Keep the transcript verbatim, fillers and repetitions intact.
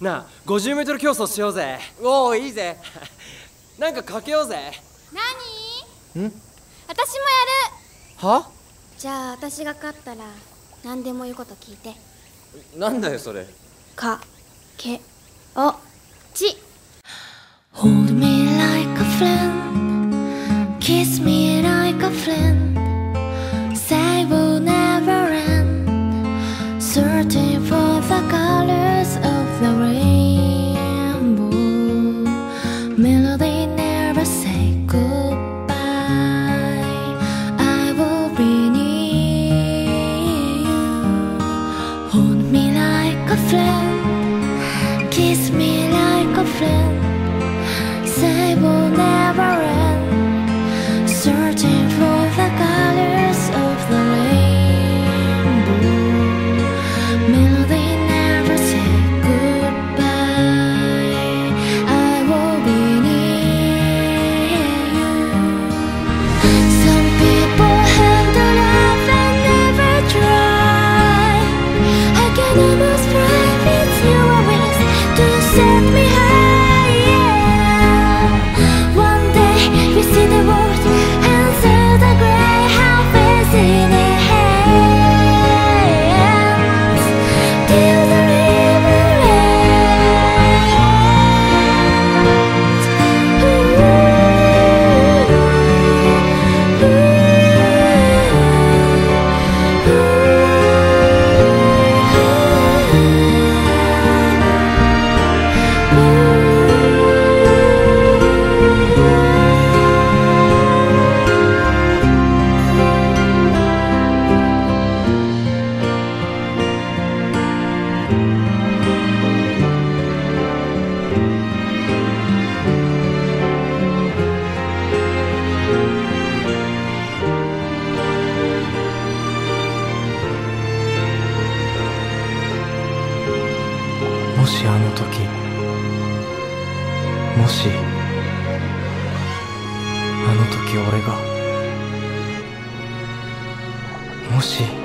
なあ、ごじゅうメートル競争しようぜ。おお、いいぜ。なんかかけようぜ。 なに？ ん？ 私もやる。 は？ じゃあ私が勝ったら何でも言うこと聞いて。 なんだよそれ。 かけおち。 Hold me like a friend, kiss me like a friend, say we'll never end, searching for the colors of the rainbow, melody never say goodbye, I will be near you. Hold me like a friend, kiss me like a friend, say we'll never end, searching for the colors of the rainbow, melody never say goodbye, I will be near you. Some people have the love and never try, I can almost fly with your wings to set me high, yeah. One day we see the world and sail the greyhound facing it hands till the river ends. 「もしあの時もしあの時俺がもし」